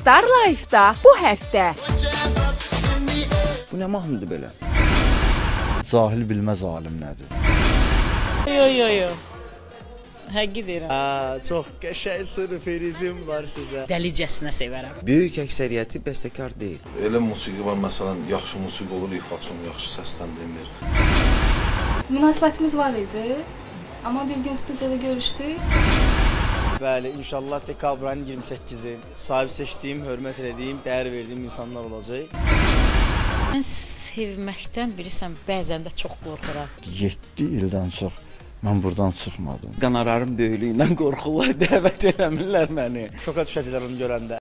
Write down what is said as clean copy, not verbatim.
Star Life-da bu həftə. Bu nə mahnıdır belə? Cahil bilməz alim nədir. Yo. Həqiqi deyirəm. Çox qəşəng sürprizim var sizə. Dəlicəsinə sevərəm. Böyük əksəriyyəti bəstəkar deyil. Elə musiqi var, məsələn, yaxşı musiqi olur, ifaçın yaxşı səsləndirir. Münasibətimiz var idi, amma bir gün studiyada görüşdük. Bəli, inşallah dekabrın 28-i sahib seçdiyim, hörmət etdiyim, dəyər verdiyim insanlar olacaq. Mən sevməkdən bilirsən, bəzən də çox qorxuram. 7 ildən çox mən buradan çıxmadım. Qanararın böyüklüyündən qorxurlar, dəvət eləmirlər məni. Şoka düşəcəklər onu görəndə.